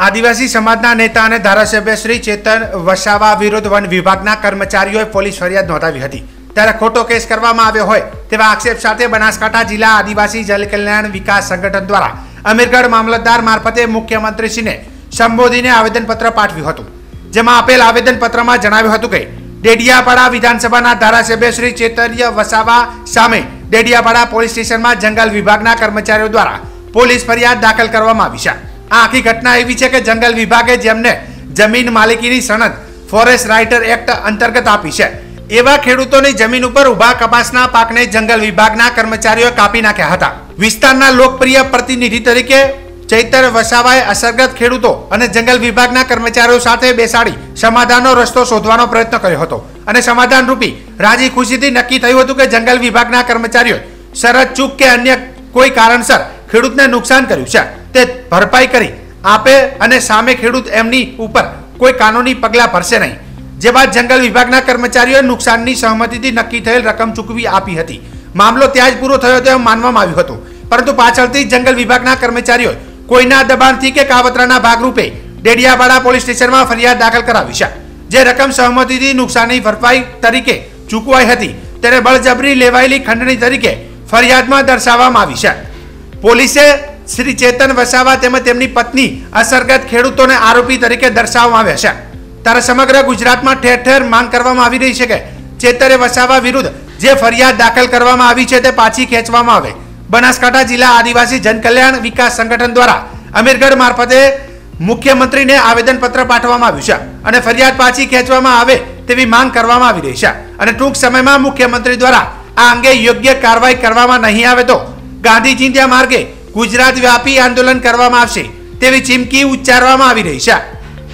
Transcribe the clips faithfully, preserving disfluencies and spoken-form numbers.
आदिवासी समाजना नेता और धारासभ्य श्री चेतन वसावा विरुद्ध वन विभागना कर्मचारीओए पोलीस फरियाद नोंधावी हती। त्यारे खोटो केस करवामां आव्यो होय तेवा आक्षेप साथे बनासकांठा जिला आदिवासी जलकल्याण विकास संगठन द्वारा अमीरगढ़ मामलतदार मार्फते मुख्यमंत्रीश्रीने संबोधीने आवेदनपत्र पाठव्युं हतुं। जेमां आपेल आवेदनपत्रमां जणाव्युं हतुं के डेडियापाड़ा विधानसभाना धारासभ्य श्री चेतन वसावा सामे डेडियापाड़ा पोलीस स्टेशनमां जंगल विभागना कर्मचारीओ द्वारा पोलीस फरियाद दाखल करवामां आवी छे। आ आखी घटना एवी छे के जंगल विभागे जेमने जमीन मालिकीनी सनद फॉरेस्ट राइटर एक्ट अंतर्गत आपी छे एवा खेडूतोनी जमीन उपर उभा कपासना पाकने जंगल विभागना कर्मचारीओए कापी नाख्या हता। विस्ताરના लोकप्रिय प्रतिनिधि तरीके चैतर वसावाए असरग्रस्त खेडूतो અને जंगल विभागना कर्मचारीओ साथे बेसाડી समाधानનો रस्तो शोधવાનો प्रयत्न कर्यो हतो અને समाधान रूपी राजी खुशीथी नक्की थयुं हतुं के जंगल विभागना कर्मचारीओए शरत चूक के अन्य कोई कारणसर खेडूतने नुकसान कर्युं छे ते भरपाई करी आपे अने सामे खेडूत एमनी उपर कोई कानूनी पगला भरशे नहीं। जे बाद जंगल विभागना कर्मचारीओए नुकसाननी सहमतिथी नक्की थयेल रकम चूकवी आपी हती। मामलो त्याज पूरो थयो तेवुं मानवामां आव्युं हतुं, परंतु पाछळथी जंगल विभागना कर्मचारीओए कोईना दबाणथी के कावतराना भागरूपे डेडियापाड़ा पोलीस स्टेशनमां फरियाद दाखल करावी छे। जे रकम सहमतिथी नुकसानी भरपाई तरीके चूकवाई हती तेने बळजबरी लेवायेली खंडणी तरीके फरियादमां दर्शाववामां आवी छे। पोलीसे श्री चेतन वसावा तेमज तेमनी पत्नी असरग्रस्त खेडूतोने आरोपी तरीके दर्शाववामां आव्या छे। त्यारे समग्र गुजरातमां ठेर ठेर मांग करवामां आवी रही छे के चेतरे वसावा विरुद्ध जे फरियाद दाखल करवामां आवी छे ते पाછી खेंचवामां आवे। बनासकांठा जिला आदिवासी जनकल्याण विकास संगठन द्वारा अमीरगढ़ मार्फते मुख्यमंत्री ने आवेदनपत्र पाठववामां आव्युं छे अने फरियाद पाછી खेंचवामां आवे तेवी मांग करवामां आवी रही छे अने टूंक समयमां मुख्यमंत्री द्वारा आ अंगे योग्य कार्यवाही करवामां नहीं आवे तो गांधी चिंध्या मार्गे गुजरात व्यापी आंदोलन करवामां आवशे तेवी चीमकी उच्चारवामां आवी रही छे।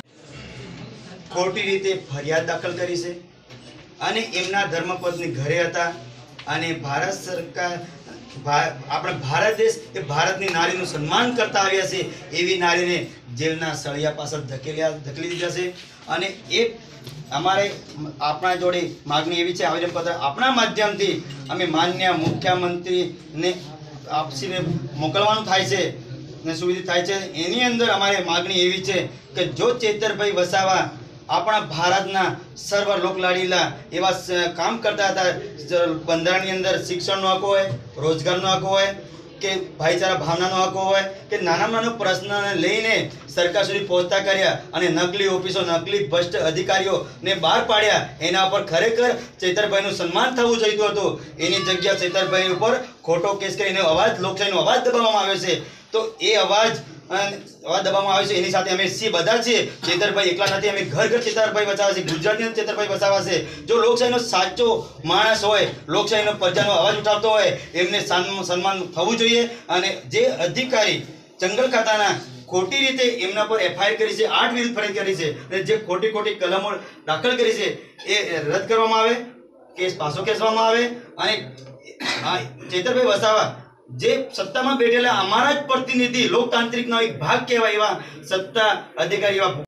खोटी रीते फरियाद दाखल करी छे अने एमना धर्मपत्नी घरे हता अने भारत सरकार आपणे भारत देश ए भारतनी नारीनुं सन्मान करता आव्या छे एवी नारीने जेलना सळिया पाछळ धकेल्या धकेली दीधा छे अने एक अमारे आपणा जोड़े मागणी एवी छे आवेदनपत्र आपणा माध्यमथी अमे माननीय मुख्यमंत्री ने आपसीने मोकलवानुं थाय छे ने सुविधा थाय छे। एनी अंदर अमारे मागणी एवी छे के जो चेतरभाई वसावा अपना भारतना सर्व लोकलाडीला एवा काम करता था बंधारणनी अंदर शिक्षणनो हक होय, रोजगारनो हक होय के भाईचारा भावनानो हक होय के नाना नाना प्रश्नने लईने सरकार सुधी पहोंचता कर्या अने नकली ऑफिसो नकली भ्रष्ट अधिकारीओ ने बहार पाड्या एना पर खरेखर चेतरभाईनुं सन्मान थवुं जोईतुं हतुं। एनी जग्या चेतरभाई उपर खोटो केस करीने अवाज लोकशाहीनो अवाज दबाववामां आव्यो छे तो ए अवाज अवाज दबाववामां आव्यो छे एनी साथे अमे सी बधा छीए। चेतरभाई एकला नथी, अमे घर घर चेतरभाई वसावा छे, गुजरातनी अंदर चेतरभाई वसावा छे। जो लोकशाहीनो साचो माणस होय, लोकशाहीनो प्रजानो अवाज उठावतो होय एमने सन्मान थवुं जोईए अने जे अधिकारी जंगल खाताना खोटी रीते एमना पर एफआईआर करी छे, आठ विरुद्ध फरियाद करी छे अने जे खोटी खोटी कलमो दाखल करी छे ए रद्द करवामां आवे, केस पाछो खेंचवामां आवे अने चेतरभाई वसावा जे सत्ता में बैठेला अमारा ज प्रतिनिधि लोकतांत्रिक नो एक भाग कहेवाय एवा सत्ता अधिकारी एवा